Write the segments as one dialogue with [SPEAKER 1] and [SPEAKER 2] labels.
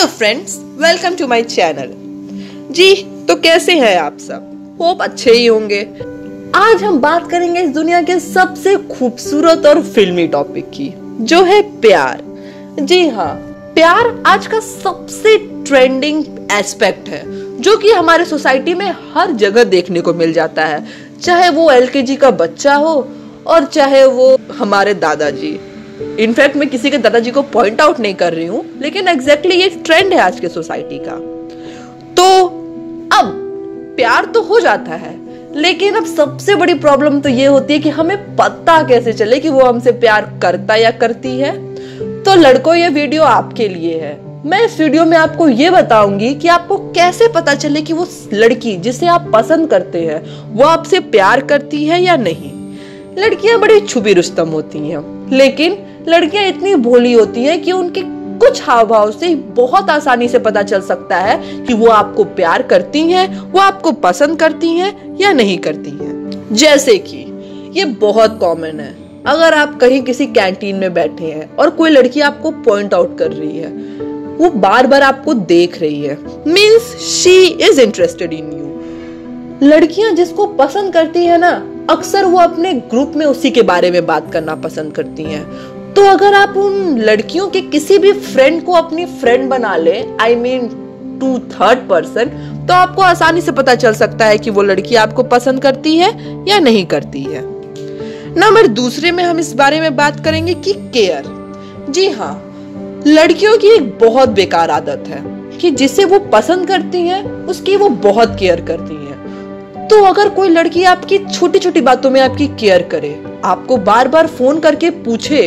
[SPEAKER 1] Hello friends, welcome to my channel. जी तो कैसे हैं आप सब? होप अच्छे ही होंगे। आज हम बात करेंगे इस दुनिया के सबसे खूबसूरत और फिल्मी टॉपिक की, जो है प्यार। जी हाँ, प्यार आज का सबसे ट्रेंडिंग एस्पेक्ट है, जो कि हमारे सोसाइटी में हर जगह देखने को मिल जाता है, चाहे वो एलकेजी का बच्चा हो और चाहे वो हमारे दादाजी। इनफैक्ट मैं किसी के दादाजी को पॉइंट आउट नहीं कर रही हूँ, लेकिन एग्जैक्टली ये ट्रेंड है आज के सोसाइटी का। तो अब प्यार तो हो जाता है, लेकिन अब सबसे बड़ी प्रॉब्लम तो ये होती है कि हमें पता कैसे चले कि वो हमसे प्यार करता या करती है। तो लड़कों, ये वीडियो आपके लिए है। मैं इस वीडियो में आपको ये बताऊंगी कि आपको कैसे पता चले कि वो लड़की जिसे आप पसंद करते हैं वो आपसे प्यार करती है या नहीं। लड़कियां बड़ी छुपी रुस्तम होती हैं, लेकिन लड़कियां इतनी भोली होती है कि उनके कुछ हाव भाव से बहुत आसानी से पता चल सकता है कि वो आपको प्यार करती हैं, वो आपको पसंद करती हैं या नहीं करती हैं। जैसे कि ये बहुत कॉमन है, अगर आप कहीं किसी कैंटीन में बैठे हैं और कोई लड़की आपको पॉइंट आउट कर रही है, वो बार बार आपको देख रही है, means she is interested in you. लड़कियां जिसको पसंद करती है ना, अक्सर वो अपने ग्रुप में उसी के बारे में बात करना पसंद करती हैं। तो अगर आप उन लड़कियों के किसी भी फ्रेंड को अपनी फ्रेंड बना ले, I mean to third person, तो आपको आसानी से पता चल सकता है कि वो लड़की आपको पसंद करती है या नहीं करती है। नंबर दूसरे में हम इस बारे में बात करेंगे कि केयर। जी हाँ, लड़कियों की एक बहुत बेकार आदत है कि जिसे वो पसंद करती हैं उसकी वो बहुत केयर करती हैं। तो अगर कोई लड़की आपकी छोटी छोटी बातों में आपकी केयर करे, आपको बार बार फोन करके पूछे,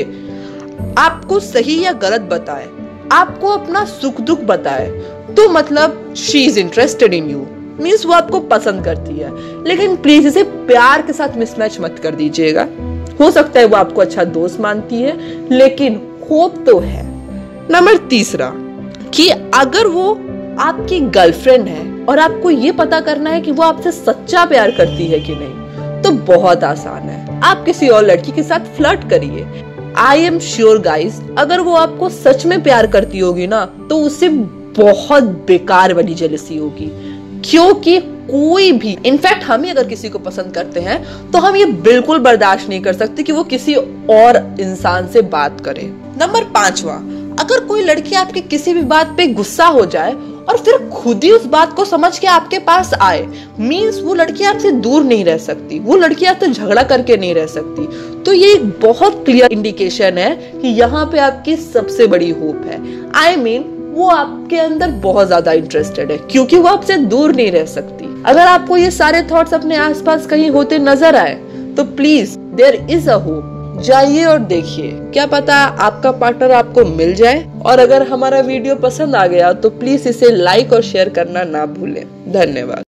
[SPEAKER 1] आपको सही या गलत बताए, आपको अपना सुख दुख बताए, तो मतलब she is interested in you, means वो आपको पसंद करती है। लेकिन प्लीज इसे प्यार के साथ मिसमैच मत कर दीजिएगा। हो सकता है वो आपको अच्छा दोस्त मानती है, लेकिन होप तो है। नंबर तीसरा, कि अगर वो आपकी गर्लफ्रेंड है और आपको ये पता करना है कि वो आपसे सच्चा प्यार करती है कि नहीं, तो बहुत आसान है, आप किसी और लड़की के साथ फ्लर्ट करिए। आई एम श्योर गाइज, अगर वो आपको सच में प्यार करती होगी ना, तो उससे बहुत बेकार वाली जेलसी होगी। क्योंकि कोई भी, इनफैक्ट हम ही अगर किसी को पसंद करते हैं तो हम ये बिल्कुल बर्दाश्त नहीं कर सकते कि वो किसी और इंसान से बात करे। नंबर 5वां, अगर कोई लड़की आपकी किसी भी बात पे गुस्सा हो जाए और फिर खुद ही उस बात को समझ के आपके पास आए, मीन्स वो लड़की आपसे दूर नहीं रह सकती, वो लड़की आपसे झगड़ा करके नहीं रह सकती। तो ये एक बहुत क्लियर इंडिकेशन है कि यहाँ पे आपकी सबसे बड़ी होप है। आई मीन वो आपके अंदर बहुत ज्यादा इंटरेस्टेड है, क्योंकि वो आपसे दूर नहीं रह सकती। अगर आपको ये सारे थॉट्स अपने आसपास कहीं होते नजर आए, तो please there is a hope, जाइए और देखिए, क्या पता आपका पार्टनर आपको मिल जाए। और अगर हमारा वीडियो पसंद आ गया तो प्लीज इसे लाइक और शेयर करना ना भूलें। धन्यवाद।